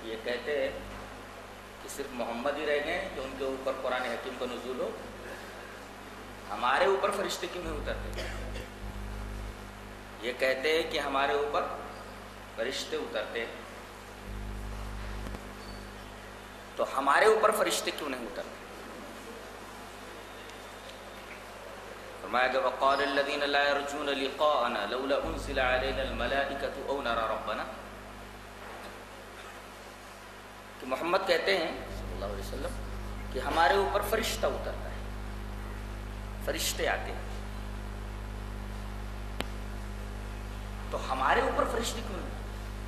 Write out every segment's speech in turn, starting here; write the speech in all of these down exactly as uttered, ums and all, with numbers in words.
یہ کہتے ہیں کہ صرف محمد ہی رہ گئے کہ ان کے اوپر قرآن حکیم کا نزول ہو، ہمارے اوپر فرشتے کیوں نہیں اترتے؟ یہ کہتے ہیں کہ ہمارے اوپر فرشتے اترتے، تو ہمارے اوپر فرشتے کیوں نہیں اترتے؟ فرمایا کہ وقال الذين لا يرجون لقاءنا لولا انزل علينا الملائكة او نرى ربنا، کہ محمد کہتے ہیں صلی اللہ علیہ وسلم کہ ہمارے اوپر فرشتہ اترتا ہے، فرشتے آتے ہیں، تو ہمارے اوپر فرشتے کیوں نہیں؟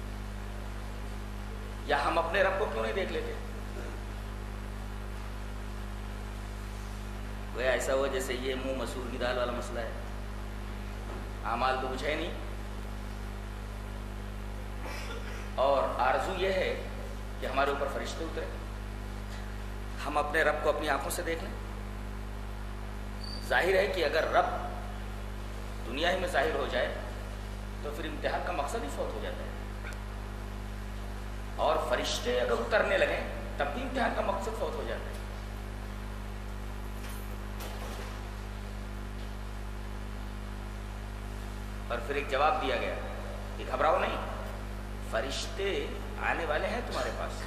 یا ہم اپنے رب کو کیوں نہیں دیکھ لیتے؟ وہ ایسا ہو جیسے یہ منہ مسور کی دال والا مسئلہ ہے، اعمال تو کچھ ہے نہیں، اور آرزو یہ ہے کہ ہمارے اوپر فرشتے اترے، ہم اپنے رب کو اپنی آنکھوں سے دیکھ لیں۔ ظاہر ہے کہ اگر رب دنیا ہی میں ظاہر ہو جائے تو پھر امتحان کا مقصد ہی فوت ہو جاتا ہے، اور فرشتے اگر اترنے لگیں تب بھی امتحان کا مقصد فوت ہو جاتا ہے۔ اور پھر ایک جواب دیا گیا کہ گھبراؤ نہیں، فرشتے آنے والے ہیں تمہارے پاس،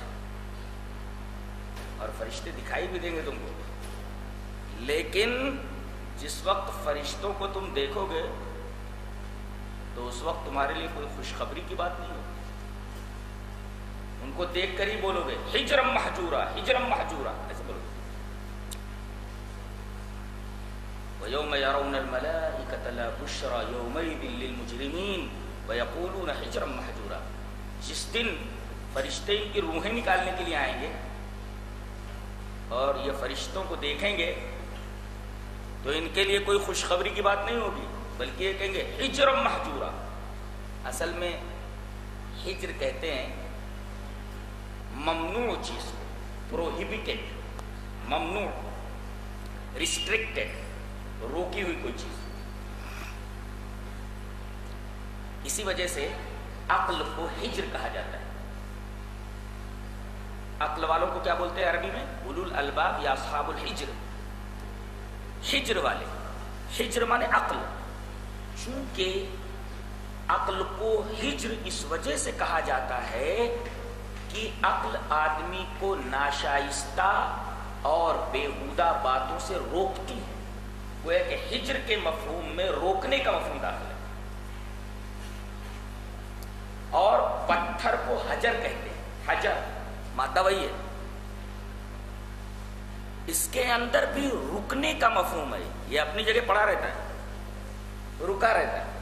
اور فرشتے دکھائی بھی دیں گے تم کو، لیکن جس وقت فرشتوں کو تم دیکھو گے تو اس وقت تمہارے لیے کوئی خوشخبری کی بات نہیں ہوگی، ان کو دیکھ کر ہی بولو گے ہجرم محجورا، ہجرم محجورا، ایسے بولو گے۔ وَيَوْمَ يَرَوْنَ الْمَلَائِكَةَ لَا بُشْرَى يَوْمَئِذٍ لِّلْمُجْرِمِينَ وَيَقُولُونَ حِجْرًا مَحْجُورًا، جس دن فرشتے ان کی روحیں نکالنے کے لیے آئیں گے اور یہ فرشتوں کو دیکھیں گے تو ان کے لیے کوئی خوشخبری کی بات نہیں ہوگی، بلکہ یہ کہیں گے ہجرًا محجورا۔ اصل میں ہجر کہتے ہیں ممنوع چیز کو، پروہیبیٹڈ، ممنوع، ریسٹرکٹڈ، روکی ہوئی کوئی چیز۔ اسی وجہ سے عقل کو ہجر کہا جاتا ہے۔ عقل والوں کو کیا بولتے ہیں عربی میں؟ اولو الالباب یا اصحاب الحجر، ہجر والے، ہجر مانے عقل۔ چونکہ عقل کو ہجر اس وجہ سے کہا جاتا ہے کہ عقل آدمی کو ناشائستہ اور بیہودہ باتوں سے روکتی ہے، وہ ہے کہ ہجر کے مفہوم میں روکنے کا مفہوم داخل ہے، اور پتھر کو حجر کہتے ہیں، حجر مادہ وہی ہے، اس کے اندر بھی رکنے کا مفہوم ہے، یہ اپنی جگہ پڑا رہتا ہے، رکا رہتا ہے،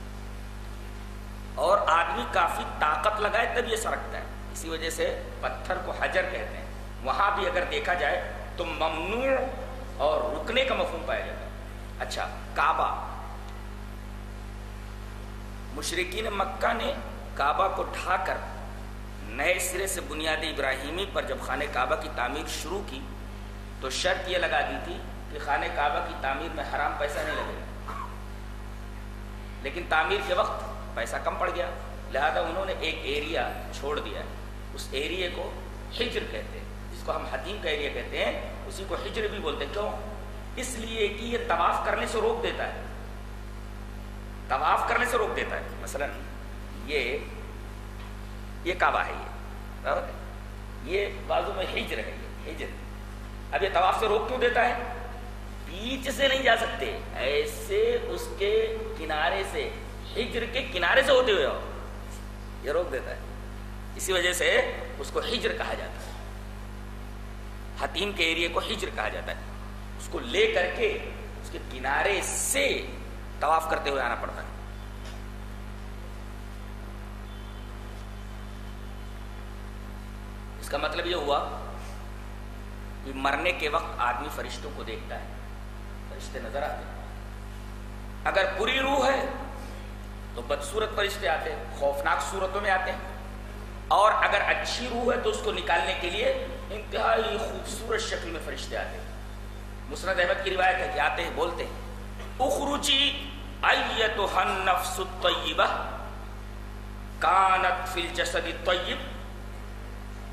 اور آدمی کافی طاقت لگائے تب یہ سرکتا ہے، اسی وجہ سے پتھر کو حجر کہتے ہیں۔ وہاں بھی اگر دیکھا جائے تو ممنوع اور رکنے کا مفہوم پایا جاتا ہے۔ اچھا، کعبہ، مشرکین مکہ نے کعبہ کو ڈھا کر نئے سرے سے بنیاد ابراہیمی پر جب خانہ کعبہ کی تعمیر شروع کی تو شرط یہ لگا دی تھی کہ خانہ کعبہ کی تعمیر میں حرام پیسہ نہیں لگے گا، لیکن تعمیر کے وقت پیسہ کم پڑ گیا، لہذا انہوں نے ایک ایریا چھوڑ دیا، اس ایریے کو ہجر کہتے ہیں، جس کو ہم حتیم کا ایریا کہتے ہیں، اسی کو ہجر بھی بولتے ہیں۔ کیوں؟ اس لیے کہ یہ طواف کرنے سے روک دیتا ہے، طواف کرنے سے روک دیتا ہے۔ مثلا یہ یہ کعبہ ہے، یہ یہ بازو میں ہجر ہے، یہ ہجر، اب یہ طواف سے روک کیوں دیتا ہے؟ بیچ سے نہیں جا سکتے، ایسے اس کے کنارے سے، ہجر کے کنارے سے ہوتے ہوئے ہو، یہ روک دیتا ہے، اسی وجہ سے اس کو ہجر کہا جاتا ہے، حتیم کے ایریے کو ہجر کہا جاتا ہے، اس کو لے کر کے اس کے کنارے سے طواف کرتے ہوئے آنا پڑتا ہے۔ اس کا مطلب یہ ہوا کہ مرنے کے وقت آدمی فرشتوں کو دیکھتا ہے، فرشتے نظر آتے ہیں، اگر بری روح ہے تو بدصورت فرشتے آتے ہیں، خوفناک صورتوں میں آتے ہیں، اور اگر اچھی روح ہے تو اس کو نکالنے کے لیے انتہائی خوبصورت شکل میں فرشتے آتے ہیں۔ مسند احمد کی روایت ہے کہ آتے ہیں، بولتے ہیں اخرجی ایتھا النفس الطیبہ کانت فی الجسد الطیب،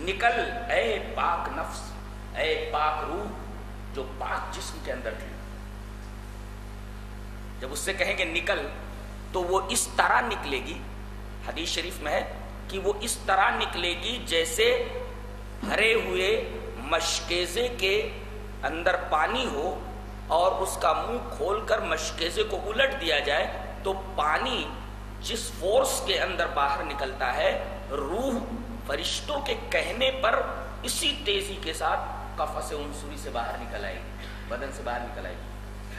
نکل اے پاک نفس، اے پاک روح جو پاک جسم کے اندر تھی. جب اس سے کہیں گے نکل تو وہ اس طرح نکلے گی، حدیث شریف میں ہے کہ وہ اس طرح نکلے گی جیسے بھرے ہوئے مشکیزے کے اندر پانی ہو اور اس کا منہ کھول کر مشکیزے کو الٹ دیا جائے تو پانی جس فورس کے اندر باہر نکلتا ہے، روح فرشتوں کے کہنے پر اسی تیزی کے ساتھ قفص عنصری سے باہر نکل آئے گی، بدن سے باہر نکل آئے گی،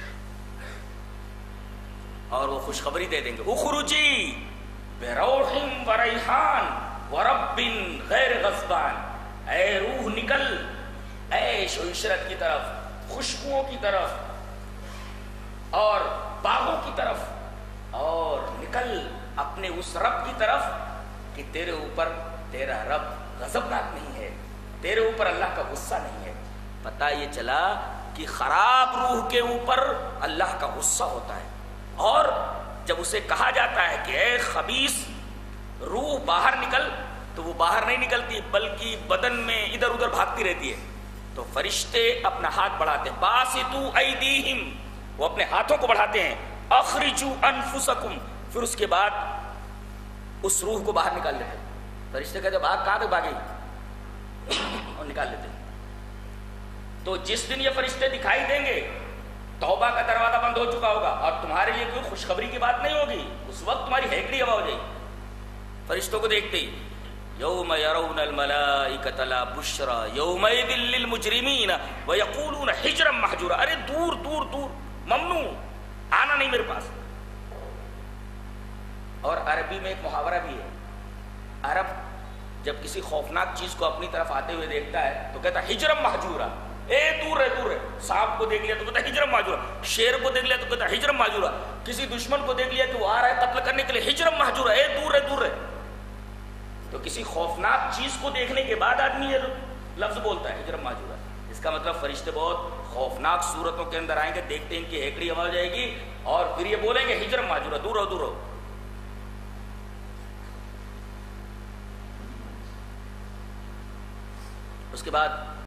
اور وہ خوشخبری دے دیں گے اخرجی بروح و ریحان و رب غیر غضبان. اے روح نکل عیش و عشرت کی طرف، خوشبوؤں کی طرف اور باغوں کی طرف، اور نکل اپنے اس رب کی طرف کہ تیرے اوپر تیرا رب غضبناک نہیں ہے، تیرے اوپر اللہ کا غصہ نہیں ہے. پتہ یہ چلا کہ خراب روح کے اوپر اللہ کا غصہ ہوتا ہے، اور جب اسے کہا جاتا ہے کہ اے خبیث روح باہر نکل تو وہ باہر نہیں نکلتی بلکہ بدن میں ادھر ادھر بھاگتی رہتی ہے. تو فرشتے اپنا ہاتھ بڑھاتے ہیں، باسطو ایدیہم، وہ اپنے ہاتھوں کو بڑھاتے ہیں، اخرجوا انفسکم، پھر اس کے بعد اس روح کو باہر نکال لیتے ہیں. فرشتے کہتے ہیں بھاگ، کہاں تک بھاگی، اور نکال لیتے ہیں. تو جس دن یہ فرشتے دکھائی دیں گے توبہ کا دروازہ بند ہو چکا ہوگا اور تمہارے لیے کوئی خوشخبری کی بات نہیں ہوگی، اس وقت تمہاری ہیکڑی ہوا ہو جائے گی. فرشتوں کو دیکھتے ہی یوم یرون الملائکۃ لا بشری یومئذ للمجرمین ویقولون حجرا محجورا. ارے دور دور دور، ممنوع، آنا نہیں میرے پاس. اور عربی میں ایک محاورہ بھی ہے، عرب جب کسی خوفناک چیز کو اپنی طرف آتے ہوئے دیکھتا ہے تو کہتا ہے ہجرم محجورا، اے دور ہے دور ہے. سانپ کو دیکھ لیا تو کہتا ہے ہجرم محجورا، شیر کو دیکھ لیا تو کہتا ہے ہجرم محجورا، کسی دشمن کو دیکھ لیا کہ وہ آ رہا ہے قتل کرنے کے لیے، ہجرم محجورا، اے دور ہے دور ہے. تو کسی خوفناک چیز کو دیکھنے کے بعد آدمی یہ لفظ بولتا ہے ہجرم محجورا. اس کا مطلب فرشتے بہت خوفناک صورتوں کے اندر آئیں گے، دیکھتے ہیں ان کی ہیکڑی ہوا ہو جائے گی اور پھر یہ بولیں گے ہجرم محجورا، دور ہو دور ہو. اس کے بعد